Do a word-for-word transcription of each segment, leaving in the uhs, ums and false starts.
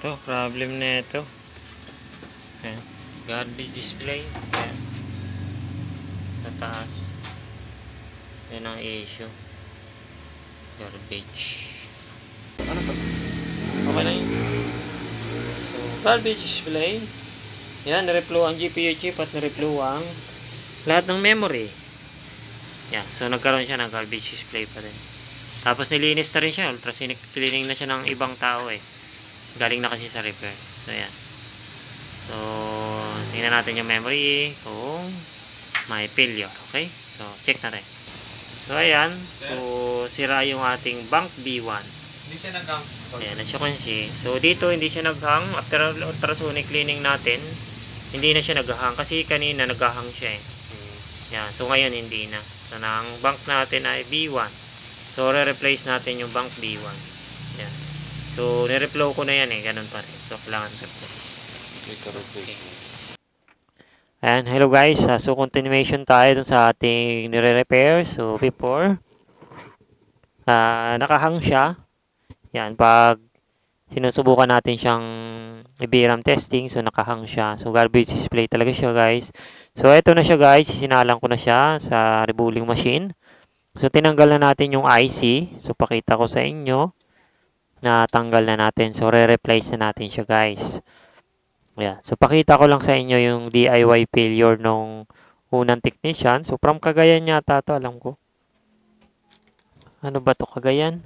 Ito, problem na ito. Ayan. Garbage display. Ayan. Sa taas. Yan ang issue. Garbage. Ano to? Okay na yun. So, garbage display. Yan, nireplow ang G P U chip at nireplow ang lahat ng memory. Yan, so nagkaroon siya ng garbage display pa rin. Tapos nilinis na rin siya. Ultrasonic cleaning na siya ng ibang tao eh. Galing na kasi sa repair. So, yan. So, tingnan natin yung memory kung may failure. Okay? So, check natin. So, ayan. So, sira yung ating bank B one. Hindi siya nag-hang. Ayan, as you can see. So, dito hindi siya nag-hang. After ultrasonic cleaning natin, hindi na siya nag-hang. Kasi kanina nag-hang siya eh. Yan. So, ngayon hindi na. So, ang bank natin ay B one. So, re-replace natin yung bank B one. Yan. So, nireplow ko na yan eh. Ganun pa rin. So, kailangan replace. Okay. Ayan. Hello guys. Uh, so, continuation tayo dun sa ating nire-repair. So, before, uh, nakahang siya. Yan. Pag sinusubukan natin siyang i-V RAM testing. So, nakahang siya. So, garbage display talaga siya guys. So, eto na siya guys. Sinalang ko na siya sa rebooling machine. So, tinanggal na natin yung I C. So, pakita ko sa inyo. Natanggal na natin. So, re-replace na natin siya guys. Ayan. So, pakita ko lang sa inyo yung D I Y failure nung unang technician. So, from Cagayan yata to, alam ko. Ano ba to? Cagayan?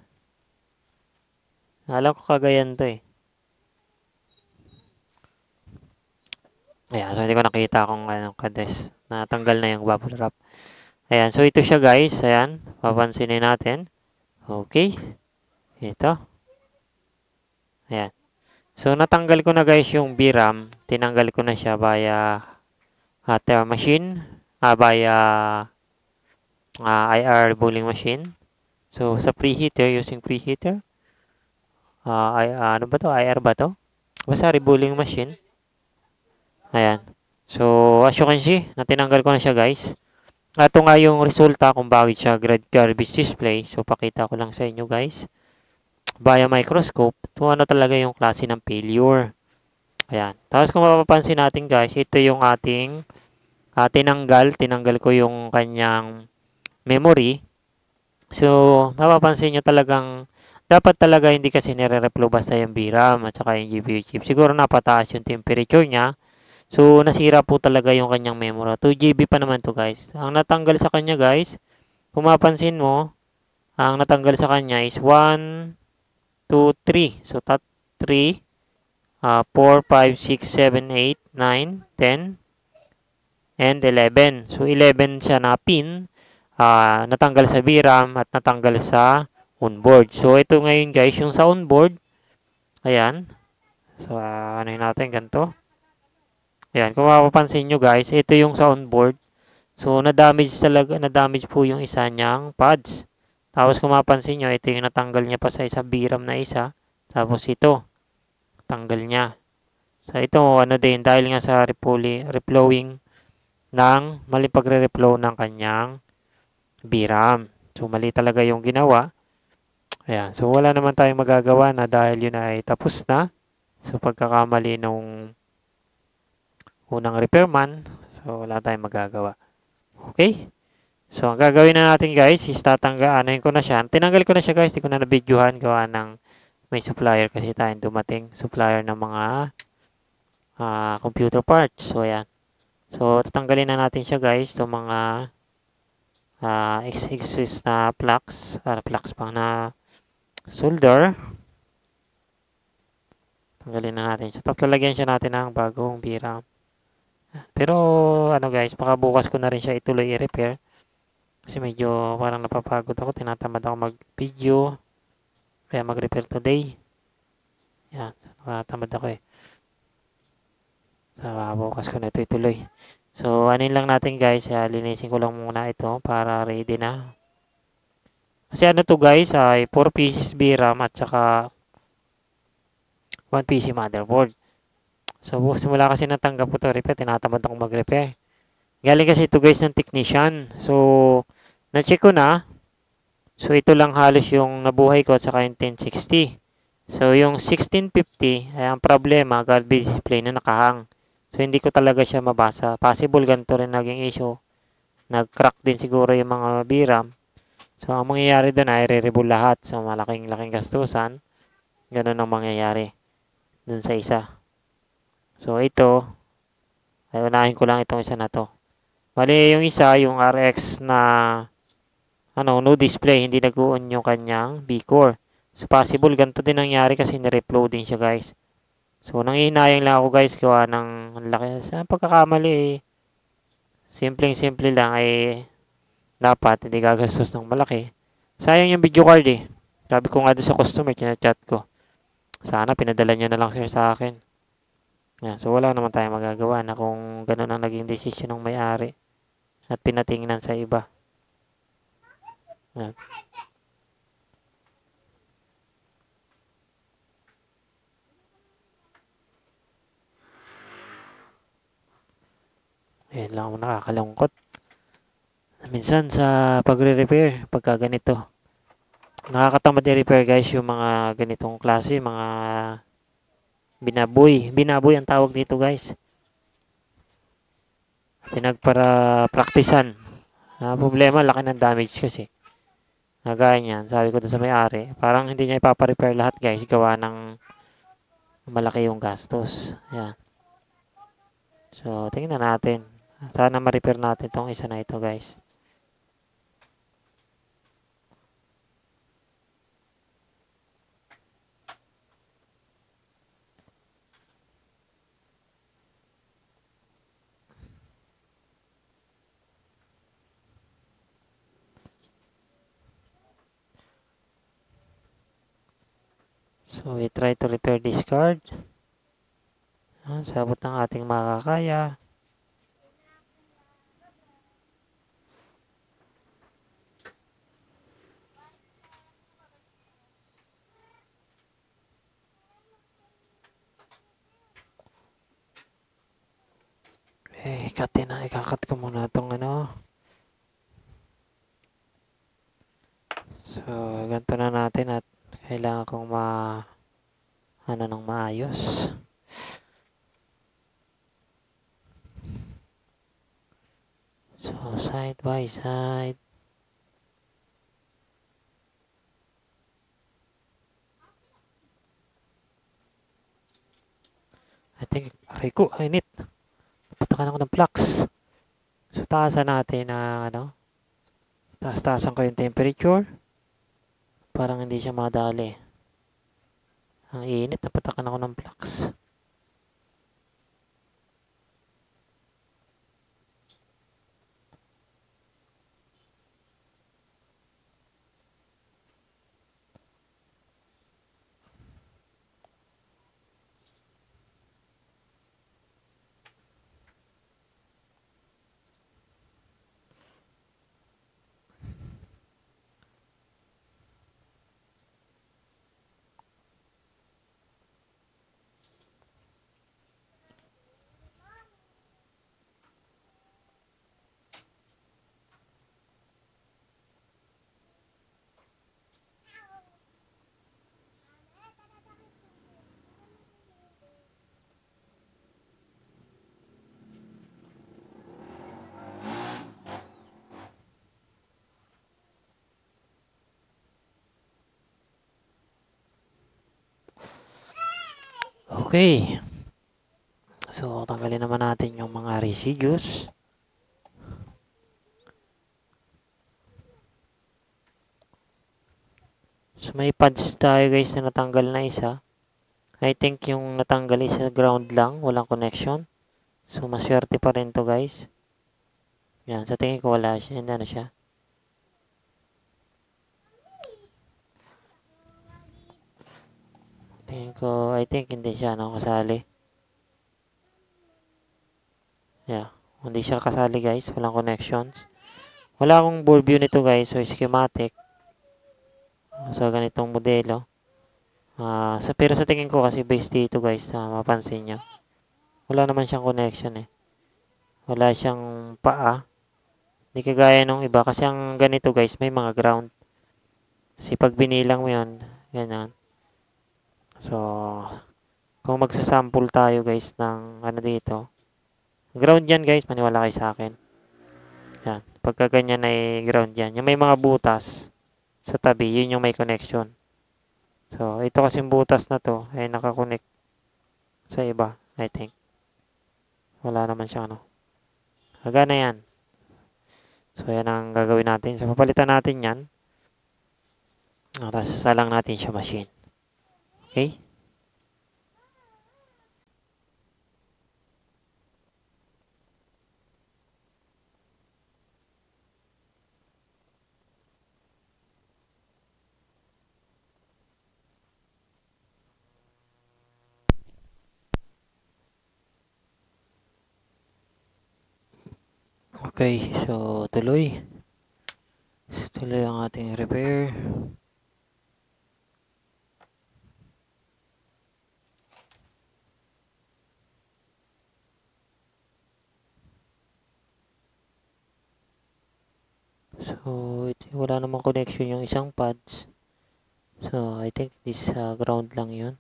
Alam ko Cagayan to eh. Ayan. So, hindi ko nakita kung anong kades. Natanggal na yung bubble wrap. Ayan. So, ito siya guys. Ayan. Papansinin natin. Okay. Ito. Ayan. So, natanggal ko na guys yung V RAM. Tinanggal ko na siya via uh, machine. Uh, via uh, I R rebooling machine. So, sa preheater, using preheater. Uh, I, uh, ano ba to? I R ba to? Basta rebooling machine. Ayan. So, as you can see, natinanggal ko na siya guys. Ito nga yung resulta kung bakit siya garbage display. So, pakita ko lang sa inyo guys. Via microscope, ito ano talaga yung klase ng failure. Ayan. Tapos kung mapapansin natin guys, ito yung ating uh, tinanggal. Tinanggal ko yung kanyang memory. So, mapapansin nyo talagang dapat talaga hindi kasi nire-reflow basta yung V RAM at saka yung G P U chip. Siguro napataas yung temperature niya. So, nasira po talaga yung kanyang memory. two G B pa naman to guys. Ang natanggal sa kanya guys, kung mapapansin mo, ang natanggal sa kanya is one, two, three. So, top three, uh, four, five, six, seven, eight, nine, ten, and eleven. So, eleven siya na pin. Uh, natanggal sa V RAM at natanggal sa onboard. So, ito ngayon guys, yung sa onboard. Ayan. So, uh, ano yun natin, ganito. Ayan, kung mapapansin nyo guys, ito yung sa onboard. So, na-damage talaga, na-damage po yung isa niyang pads. Tapos kung mapansin nyo, ito yung natanggal niya pa sa isang V RAM na isa. Tapos ito, tanggal niya. So ito, ano din, dahil nga sa reflowing ng, mali pagre-reflow ng kanyang V RAM. So mali talaga yung ginawa. Ayan, so wala naman tayong magagawa na dahil yun ay tapos na. So pagkakamali nung unang repairman, so wala tayong magagawa. Okay? So, ang gagawin na natin guys is tatanggal, anuin ko na siya. Tinanggal ko na siya guys, di ko na nabidyohan gawa ng may supplier kasi tayong dumating. Supplier ng mga uh, computer parts. So, ayan. So, tatanggalin na natin siya guys. So, mga uh, exist na plugs, uh, plugs pang na solder. Tanggalin na natin siya. Tapos lalagyan siya natin ng bagong V RAM. Pero, ano guys, baka bukas ko na rin siya ituloy i-repair. Kasi medyo parang napapagod ako. Tinatamad ako mag-video. Kaya mag-repair today. Yan. Nakatamad ako eh. So, bukas ko na ito ituloy. So, anin lang natin guys. Uh, linisin ko lang muna ito para ready na. Kasi ano to guys ay four pieces V RAM at saka one P C motherboard. So, simula kasi natanggap ko ito repair. Tinatamad ako mag-repair. Galing kasi ito guys ng technician. So, na-check ko na. So, ito lang halos yung nabuhay ko at saka yung ten sixty. So, yung sixteen fifty, ay ang problema, garbage display na nakahang. So, hindi ko talaga siya mabasa. Possible ganito rin naging issue. Nag-crack din siguro yung mga V RAM. So, ang mangyayari doon ay re-reboot lahat. So, malaking-laking gastusan. Ganun ang mangyayari dun sa isa. So, ito, ay unahin ko lang itong isa na to. Bali, yung isa, yung R X na ano, no display, hindi nag-on yung kanyang V-core. So, possible ganito din nangyari kasi nireflow din siya, guys. So, nangihinayang lang ako, guys, gawa ng ang laki. Sa pagkakamali, eh, simpleng-simple lang, ay dapat, hindi gagastos ng malaki. Sayang yung video card, eh. Sabi ko nga doon sa customer, chat ko. Sana pinadala nyo na lang sir sa akin. Yan, so, wala naman tayong magagawa na kung ganun ang naging desisyon ng may-ari at pinatingnan sa iba. Yan. Ayan lang ako nakakalungkot. Minsan sa pagre-repair, pagka ganito, nakakatamad i-repair guys yung mga ganitong klase, mga binaboy. Binaboy ang tawag dito guys. Pinagpara praktisan. Ah, problema, laki ng damage kasi. Nagaya niyan, sabi ko doon sa may-ari, parang hindi niya ipapa-repair lahat guys, gawa ng malaki yung gastos. Yan. So, tingnan natin. Sana ma-repair natin tong isa na ito guys. So, we try to repair this card. Ah, sabot ng ating makakaya. Eh, ikatin na. Ikakat ko muna itong ano. So, ganito na natin at kailangan kong ma ano nang maayos. So, side by side. I think, aray ko, init. Patakan ako ng flux. So, taasan natin na ano. Taas-taasan ko yung temperature. Parang hindi siya madali. Ang init, napatakan ako ng flux. Okay. So, tanggalin naman natin yung mga residues. So, may pads tayo guys na natanggal na isa. I think yung natanggal isa ground lang, walang connection. So, maswerte pa rin to guys. Yan, sa tingin ko wala siya. Hindi ano siya. Tingin ko, I think hindi siya no, kasali. Yeah, hindi siya kasali guys, walang connections. Wala akong board view nito guys, so schematic. So, ganitong modelo. Uh, sa, pero sa tingin ko kasi based dito guys, uh, mapansin nyo. Wala naman siyang connection eh. Wala siyang paa. Hindi kagaya nung iba. Kasi ang ganito guys, may mga ground. Kasi pag binilang mo yun, ganyan. So, kung magsasample tayo guys ng ano dito, ground yan guys, maniwala kayo sa akin. Yan, pagka ganyan ay ground yan. Yung may mga butas sa tabi, yun yung may connection. So, ito kasing butas na to ay nakakonect sa iba, I think. Wala naman siya ano. Hagana yan. So, yan ang gagawin natin. So, papalitan natin yan. Tapos, sasalang natin siya machine. Okay? Okay, so tuloy. So, tuloy ang ating repair. So, ito, wala namang connection yung isang pads. So, I think this uh, ground lang yun.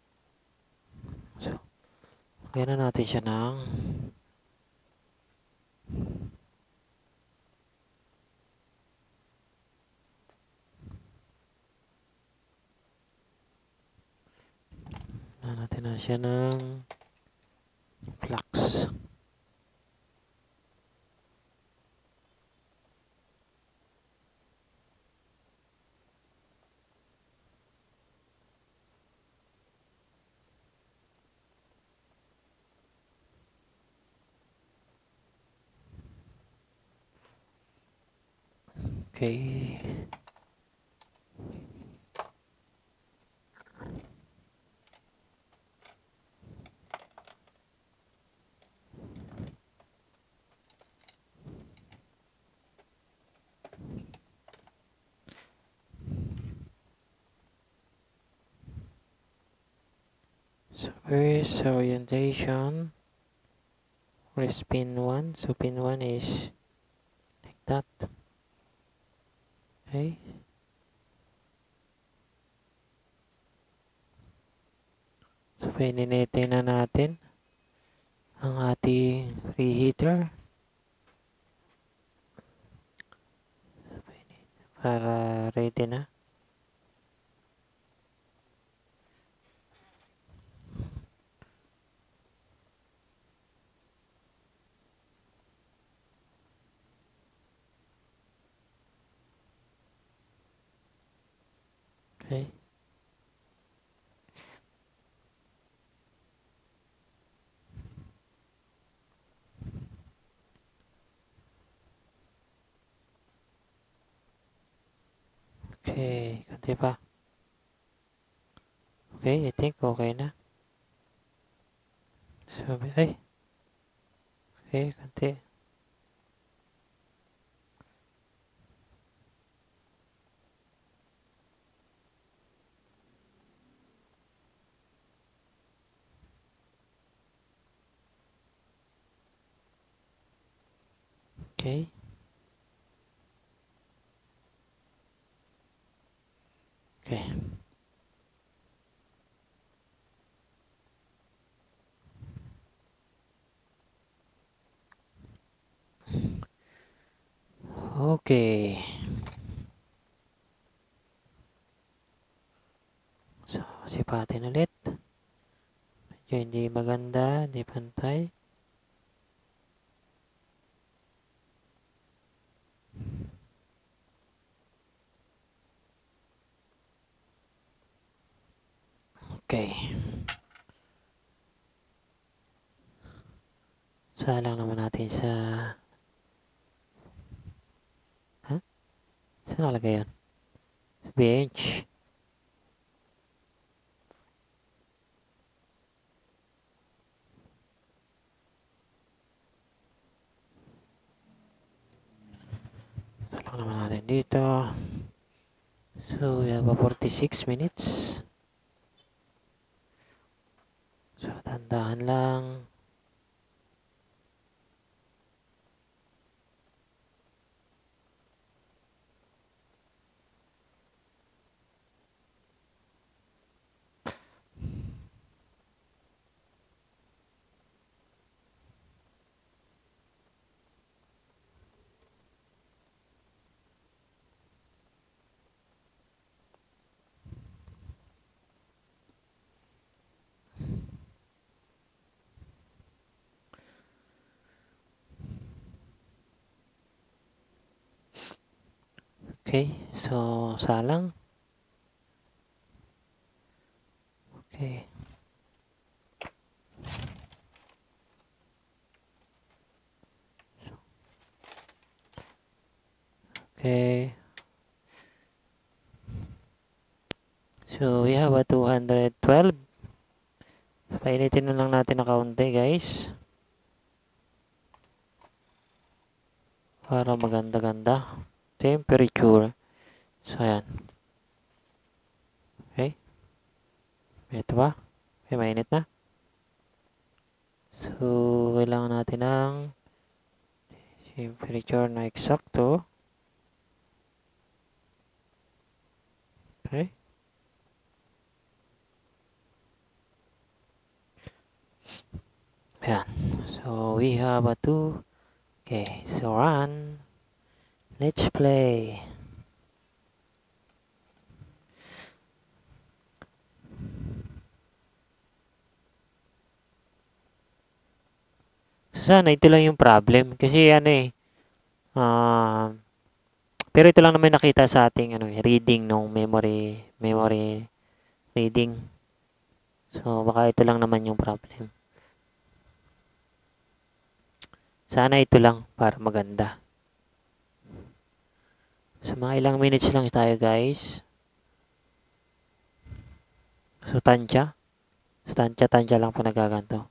So, kaya na natin siya ng na natin na siya ng flux. Okay. So, first orientation. Where's pin one? So, pin one is like that. Okay. So, pininitin na natin ang ating reheater. So, para ready na. Okay. Okay, konti pa. Okay, I think okay na. So, ay. Okay, konti. Okay. Okay. Okay. So, sipatin ulit. Medyo hindi maganda, hindi pantay. Okay. Salang naman natin sa... Ha? Huh? Saan nakalagay yun? Bench. Salang naman natin dito. So, we have a forty-six minutes. So, tandaan lang. Okay, so salang. Okay. Okay. So we have a two hundred twelve. Painitin na lang natin na kaunti, guys. Para maganda-ganda. Temperature. So, ayan. Okay. Ito ba? Okay, mainit na. So, kailangan natin ng temperature na eksakto. Okay. Ayan. So, we have a two. Okay. So, run. Let's play. So, sana ito lang yung problem. Kasi ano eh. Uh, pero ito lang naman nakita sa ating ano, reading ng memory, memory reading. So, baka ito lang naman yung problem. Sana ito lang para maganda. So, mga ilang minutes lang tayo, guys. So, tansya. So, tansya, tansya lang po nagaganto.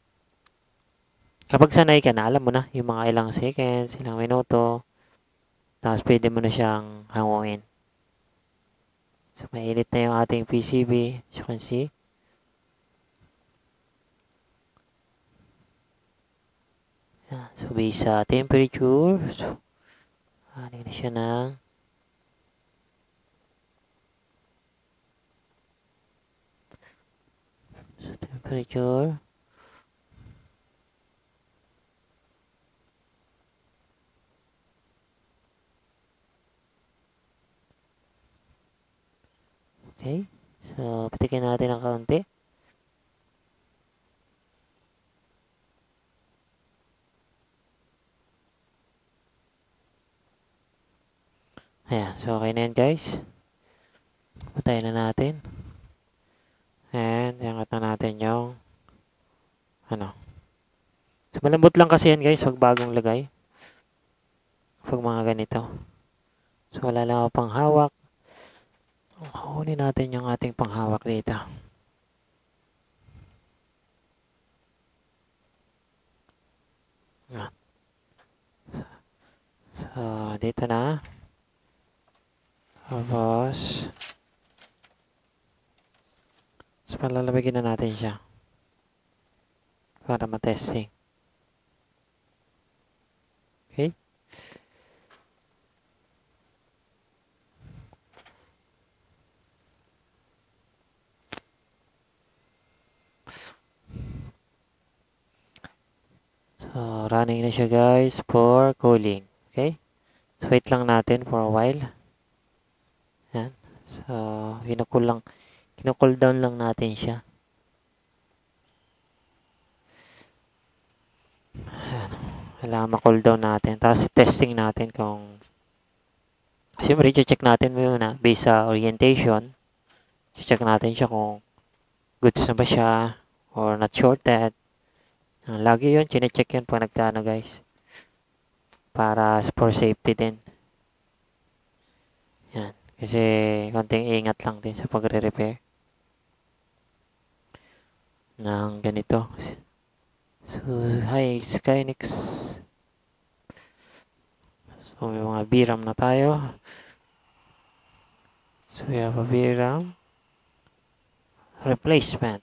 Kapag sanay ka na, alam mo na, yung mga ilang seconds, ilang minuto, tapos pwede mo na siyang hangungin. So, mainit na yung ating P C B, as you can see. So, based sa temperature, so, aning na siya ng so, temperature. Okay. So, patikin natin ng kaunti. Ayan. So, okay na yan, guys. Patayin na natin. And, iangat na natin yung ano. So, malambot lang kasi yan, guys. Huwag bagong lagay. Huwag mga ganito. So, wala lang ako pang hawak. Kunin natin yung ating panghawak dito. Ayan. So, dito na. Tapos, so, palalamigin na natin siya. Para matesting. Okay. So, running na siya, guys, for cooling. Okay. So, wait lang natin for a while. Yan. So, kinukul lang, kinukul down lang natin siya. Ayan. Kailangan ma-cool down natin. Tapos, testing natin kung siyempre, check natin muna based sa orientation. Check natin siya kung goods na ba siya or not shorted. Lagi yun, chine-check yun pag nagtaano, guys. Para for safety din. Yan. Kasi, konting ingat lang din sa pagre-repair ng ganito. So, hi, Skynix. So, may mga V RAM na tayo. So, we have a V RAM replacement.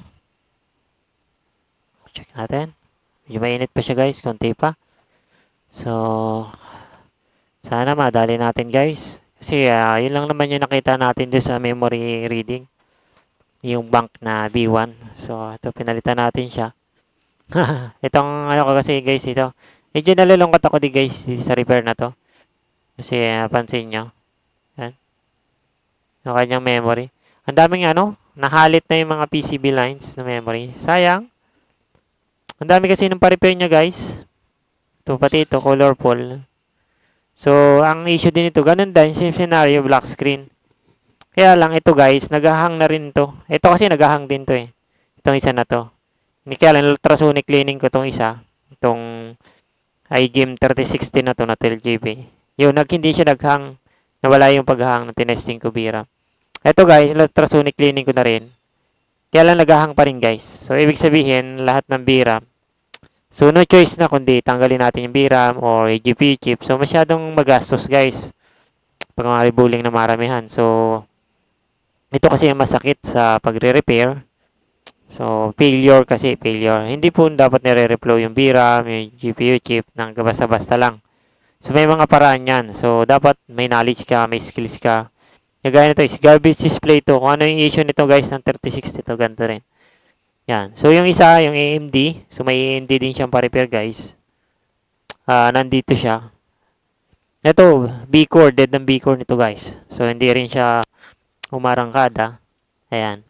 Check natin. Medyo mainit pa siya, guys. Konti pa. So, sana madali natin, guys. Kasi, uh, yun lang naman yung nakita natin doon sa memory reading. Yung bank na B one. So, ito, pinalitan natin siya. Itong, ano ko kasi, guys, ito. Medyo nalulungkot ako di, guys, sa repair na to. Kasi, uh, pansin nyo. Yan. Yung kanyang memory. Ang daming, ano, nahalit na yung mga P C B lines na memory. Sayang. Ang dami kasi ng pa-repair niya, guys. Ito, pati ito, colorful. So, ang issue din ito, ganun din, same scenario, black screen. Kaya lang, ito guys, nagahang na rin to. Ito kasi nagahang din to eh. Itong isa na to. Hindi kaya lang, ultrasonic cleaning ko tong isa. Itong iGame thirty sixty na to na twelve G B. Yun, nag, hindi siya naghang. Nawala yung paghang na tinesting ko bira. Ito guys, ultrasonic cleaning ko na rin. Kaya lang nagahang pa rin guys. So, ibig sabihin, lahat ng V RAM. So, no choice na kundi tanggalin natin yung V RAM o yung G P U chip. So, masyadong magastos guys. Pag mga rebooling na maramihan. So, ito kasi yung masakit sa pagre-repair. So, failure kasi, failure. Hindi po dapat nire-reflow yung V RAM, yung G P U chip, nang basta-basta lang. So, may mga paraan yan. So, dapat may knowledge ka, may skills ka. Kagaya nito is garbage display to. Kung ano yung issue nito guys ng thirty sixty to, ganito rin. Yan. So, yung isa, yung A M D. So, may A M D din siyang pa-repair guys. Uh, nandito siya. Ito, B-core. Dead ng B-core nito guys. So, hindi rin siya umarangkada. Ayan.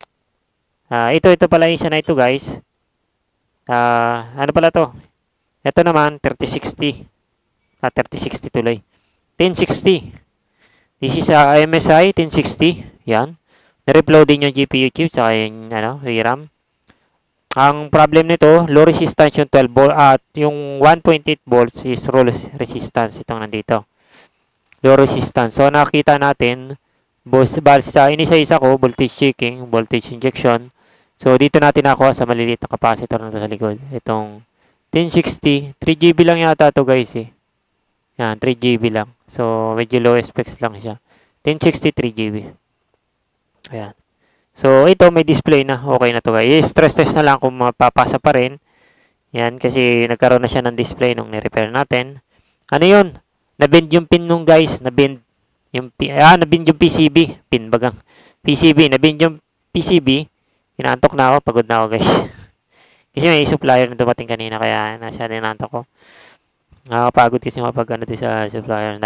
Uh, ito, ito pala isa na ito guys. Uh, ano pala to? Ito naman, thirty sixty. Ah, thirty sixty tuloy. ten sixty. This is a uh, M S I ten sixty. Yan. Na-reupload din yung G P U chip sa yung ano, V RAM. Ang problem nito, low resistance yung twelve volt at yung one point eight volts is low resistance itong nandito. Low resistance. So nakita natin sa inisa-isa ko voltage checking, voltage injection. So dito natin nakuha sa maliliit na capacitor na sa likod. Itong ten sixty, three G B lang yata to guys eh. Yan, three G B lang. So medyo low specs lang siya. ten sixty, three G B. Ayan. So, ito may display na. Okay na to guys. Stress test na lang kung mapapasa pa rin. Yan, kasi nagkaroon na siya ng display nung ni-repair natin. Ano yun? Nabend yung pin nung guys. Nabend yung, ah, nabend yung P C B. Pin bagang. P C B. Nabend yung P C B. Inaantok na ako. Pagod na ako guys. Kasi may supplier na dumating kanina. Kaya nasa inaantok ko. Nakakapagod kasi mapag ano sa supplier.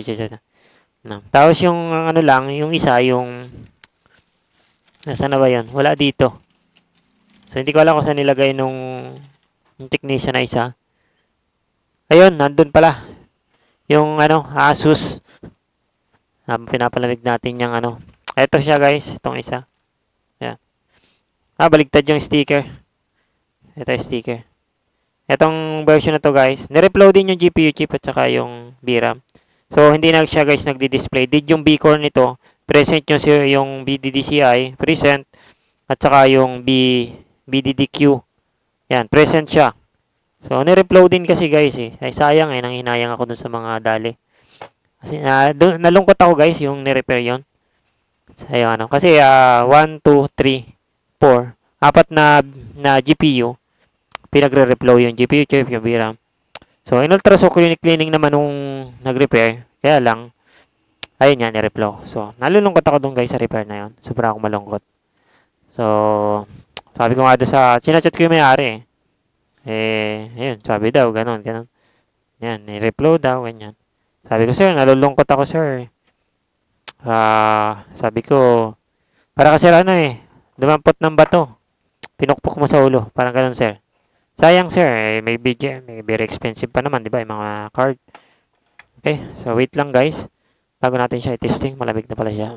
No. Tapos yung ano lang, yung isa, yung nasaan na ba yan? Wala dito. So, hindi ko alam kung saan nilagay nung yung technician na isa. Ayun, nandun pala. Yung ano, Asus. Ah, pinapalamig natin yung ano. Ito siya guys, itong isa. Ayan. Ah, baligtad yung sticker. Ito yung sticker. Itong version na to guys. Nireupload din yung G P U chip at saka yung V RAM. So, hindi na siya guys nagdi-display. Did yung B-core nito. Present yung, yung B D D C I, present, at saka yung B, B D D Q. Yan, present siya. So, nireupload din kasi guys eh. Ay, sayang eh, nang hinayang ako dun sa mga dali. Kasi, uh, dun, nalungkot ako guys, yung nirepair yun. Ayun, ano. Kasi, uh, one, two, three, four. Apat na, na G P U. Pinagre-repload yung G P U chip, yung V RAM. So, in ultrasonic cleaning naman nung nag-repair. Kaya lang, ayun yan, i-replow. So, nalulungkot ako dun guys sa repair na yun. Sobra akong malungkot. So, sabi ko nga doon sa, sinachat ko yung may-ari eh. Eh, ayun, sabi daw, ganun, ganun. Yan, i-replow daw, ganyan. Sabi ko, sir, nalulungkot ako, sir. Ah, uh, sabi ko, para kasi ano eh, dumampot ng bato. Pinukpok mo sa ulo, parang ganun, sir. Sayang, sir, eh, may bigyan, may very expensive pa naman, di ba, yung mga card. Okay, so wait lang guys. Bago natin siya i-testing, malamig na pala siya.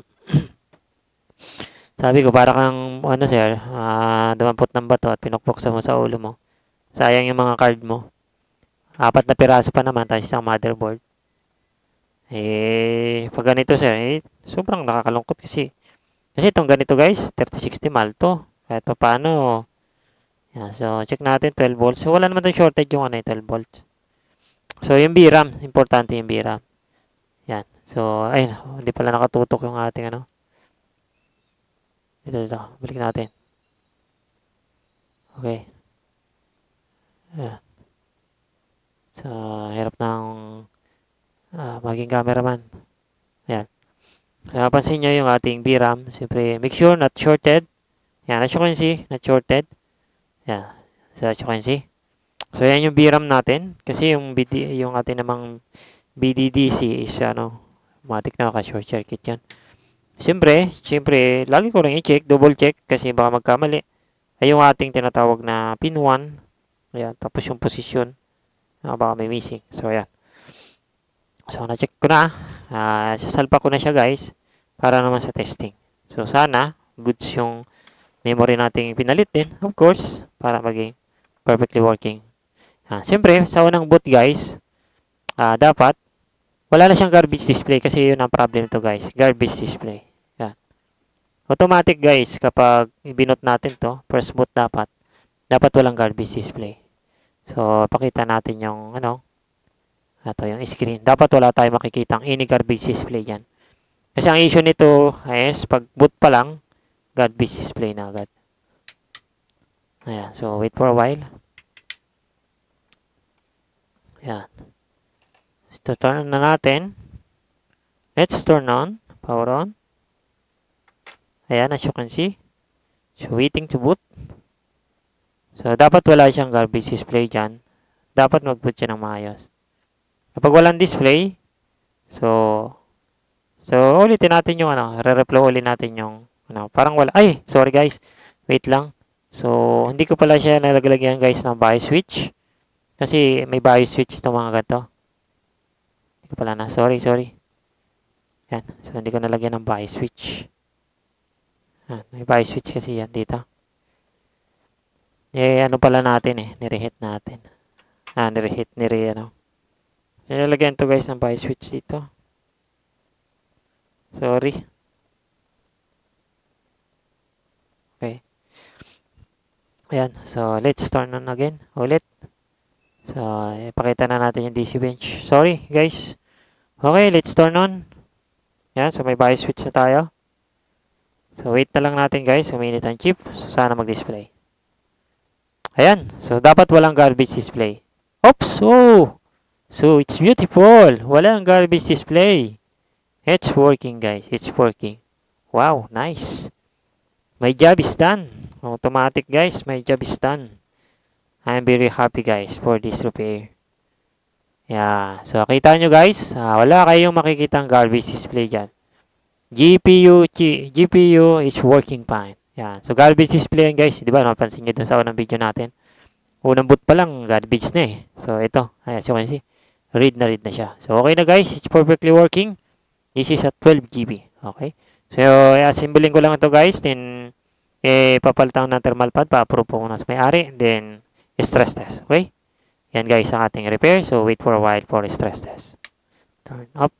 Sabi ko, para kang, ano sir, uh, dumampot ng bato at pinukpok sa mo sa ulo mo. Sayang yung mga card mo. Apat na piraso pa naman, tapos isang motherboard. Eh, pag ganito sir, eh, sobrang nakakalungkot kasi. Kasi itong ganito guys, thirty sixty mahal to. Kahit pa paano. Yan, so, check natin, twelve volts. So, wala naman itong shortage yung ano, twelve volts. So, yung V RAM, importante yung V RAM. Yan. So, ayun, hindi pala nakatutok yung ating ano. Ito, ito. Balik natin. Okay. Ayan. So, hirap ng uh, maging cameraman. Ayan. So, napansin nyo yung ating V RAM. Siyempre, make sure not shorted. Ayan, as you can see, not shorted. Ayan. So, as you can see. So, yan yung V RAM natin. Kasi yung, B D, yung ating namang B D D C is, ano, automatic na ka-short circuit yan. Siyempre, siyempre, lagi ko rin i-check, double check, kasi baka magkamali. Ay yung ating tinatawag na pin one. Ayan, tapos yung position. Ah, baka may missing. So, ayan. So, na-check ko na. Uh, sasalpa ko na siya guys. Para naman sa testing. So, sana, goods yung memory nating pinalit din. Of course, para maging perfectly working. Uh, Siyempre, sa unang boot guys, uh, dapat, wala na siyang garbage display kasi yun ang problem to guys. Garbage display. Yan. Automatic guys, kapag ibinot natin to, first boot dapat, dapat walang garbage display. So, pakita natin yung, ano, ito yung screen. Dapat wala tayong makikita any garbage display yan. Kasi ang issue nito is, pag boot pa lang, garbage display na agad. Ayan, so wait for a while. Ayan. So, turn on na natin. Let's turn on. Power on. Ayan, as you can see. So, waiting to boot. So, dapat wala siyang garbage display dyan. Dapat mag-boot siya ng maayos. Kapag walang display, so, so, ulitin natin yung, ano, re-reflow ulit natin yung, ano, parang wala. Ay, sorry guys. Wait lang. So, hindi ko pala siya nalaglagyan guys ng bias switch. Kasi may bias switch itong mga ganito. Hindi ko pala na. Sorry, sorry. Yan. So, hindi ko nalagyan ng bias switch. Yan. May bias switch kasi yan dito. Eh, ano pala natin eh. Nireheat natin. Ah, nireheat, nire, ano. So, nilagyan to guys ng bias switch dito. Sorry. Okay. Ayan. So, let's turn on again. Ulit. So, ipakita na natin yung D C bench. Sorry, guys. Okay, let's turn on. Yan, so may bias switch na tayo. So, wait na lang natin guys. Uminit ang chip. So, sana mag-display. Ayan. So, dapat walang garbage display. Oops! Oh! So, it's beautiful. Walang garbage display. It's working guys. It's working. Wow, nice. My job is done. Automatic guys. My job is done. I'm very happy guys for this repair. Yeah. So, kita nyo guys, uh, wala kayong makikitang garbage display dyan. G P U, G P U is working fine. Yeah. So, garbage display yan guys. Di ba, napansin nyo dun sa unang video natin. Unang boot pa lang, garbage na eh. So, ito. Ayan, so you can see. Read na read na siya. So, okay na guys. It's perfectly working. This is at twelve G B. Okay. So, assembling ko lang ito guys. Then, eh, papalitan ng thermal pad. Pa-approve ko na sa may-ari. Then, stress test. Okay? Yan guys ang ating repair. So, wait for a while for stress test. Turn up.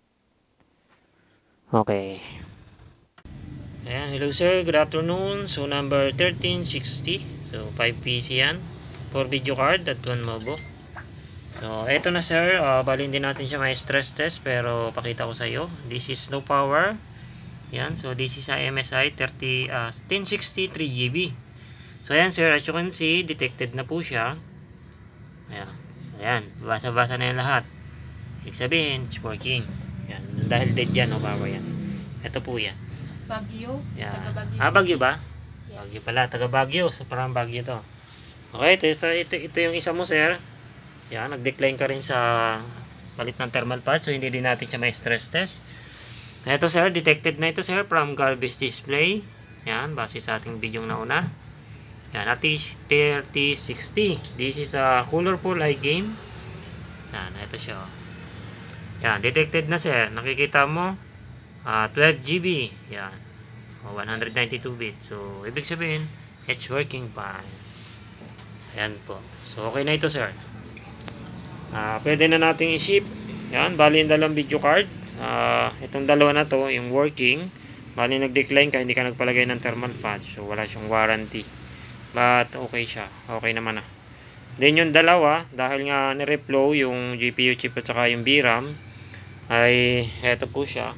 Okay. Ayan, hello sir. Good afternoon. So, number thirteen sixty. So, five P C yan. four video card at one MOBO. So, eto na sir. Uh, bali hindi natin siya may stress test. Pero, pakita ko sa iyo. This is low power. Yan. So, this is a M S I thirty, uh, ten sixty three G B. So, ayan sir. As you can see, detected na po siya. Ayan. So, ayan. Basa-basa na yung lahat. Ibig sabihin, it's working. Ayan. Dahil dead yan, no, power yan. Ito po yan. Bagyo? Ayan. Taga-Bagyo Ah, Bagyo ba? Yes. Bagyo pala. Taga-Bagyo. So, parang Bagyo to. Okay. Ito, ito, ito yung isa mo, sir. Ayan. Nag-decline ka rin sa palit ng thermal pad. So, hindi din natin siya may stress test. Ito, sir. Detected na ito, sir. From garbage display. Ayan. Base sa ating video na una. Yan, at thirty sixty. This is a colorful eye game. Yan, ito siya. Yan, detected na sir. Nakikita mo, uh, twelve G B. Yan, one ninety-two bits. So, ibig sabihin, it's working fine. Ayan po. So, okay na ito sir. Uh, pwede na nating i-ship. Yan, bali yung dalawang video card. Uh, itong dalawa na to, yung working. Bali nag-decline ka, hindi ka nagpalagay ng thermal pad. So, wala siyang warranty. But, okay siya. Okay naman na. Then, yung dalawa, dahil nga nireflow yung G P U chip at saka yung V RAM, ay, eto po siya.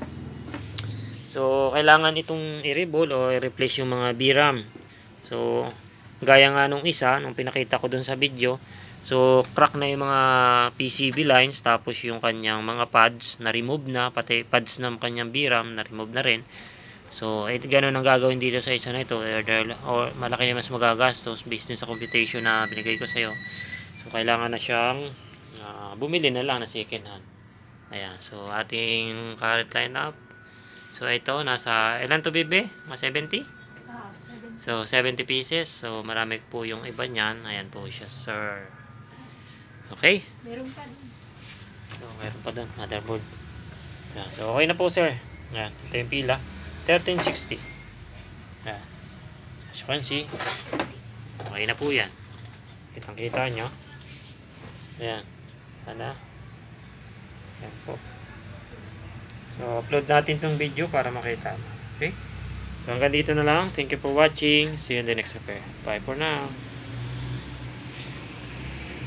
So, kailangan itong i-reball o i-replace yung mga V RAM. So, gaya nga nung isa, nung pinakita ko dun sa video, so, crack na yung mga P C B lines, tapos yung kanyang mga pads na-remove na, pati pads ng kanyang V RAM na-remove na rin. So, eh, ganun ang gagawin dito sa isa na ito. Or, or malaki na mas magagastos based din sa computation na binigay ko sa iyo. So, kailangan na siyang uh, bumili na lang na second hand. Ayan. So, ating current lineup. So, ito, nasa, ilan to bebe? Mga seventy? Ah, seventy. So, seventy pieces. So, marami po yung iba niyan. Ayan po siya, sir. Okay? Meron pa din. So, meron pa doon, motherboard. Yan. So, okay na po, sir. Yan. Ito yung pila. thirteen sixty. Yan. As you can see, okay na po yan. Kitang-kita nyo. Ayan. Sana. Yan po. So, upload natin tong video para makita mo. Okay? So, hanggang dito na lang. Thank you for watching. See you in the next repair. Bye for now.